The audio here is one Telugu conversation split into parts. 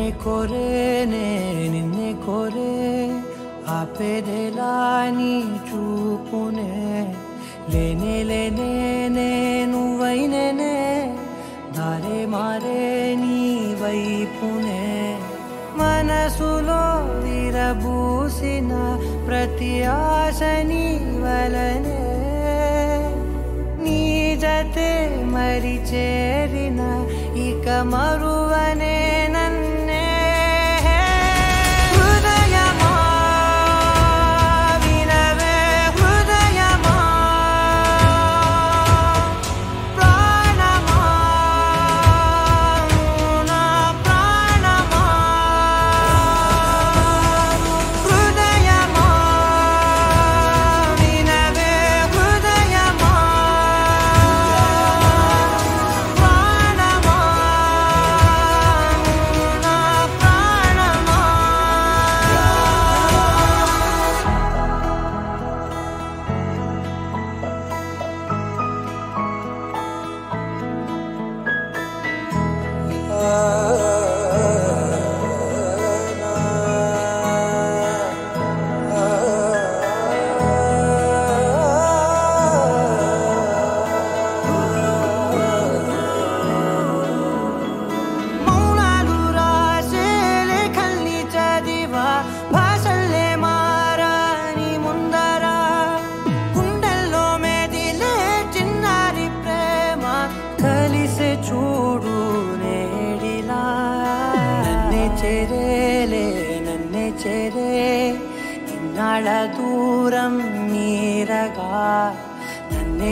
నిన్నే కోరే ఆపేదేలా నీ చూపునే లేనే నువ్వైనే దారే మారే నీ వైపునే మనసులో విరబూసిన ప్రతి ఆశ నీ వలనే నీ జతే మరి చేరిన ఇక మరువనే నన్నే హృదయమా వినవే హృదయమా ప్రాణమా నా ప్రాణమా హృదయమా వినవే హృదయమా ప్రాణమా నా ప్రాణమా మౌనాలు రాసే లేఖల్ని చదివా భాషల్లే మారాని ముందర గుండెల్లో మెదిలే చిన్నారి ప్రేమ కలిసే చూడు నేడిలా నన్నే చేరే ఇన్నాళ్ళ దూరం మీరగా నన్నే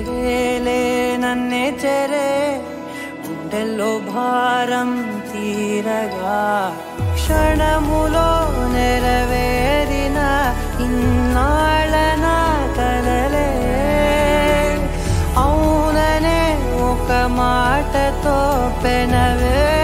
చేరే గుండెల్లో భారం తీరగా క్షణములో నెరవేరిన ఇన్నాళ్ళ నా కలలే అవుననే ఒక మాటతో పెనవే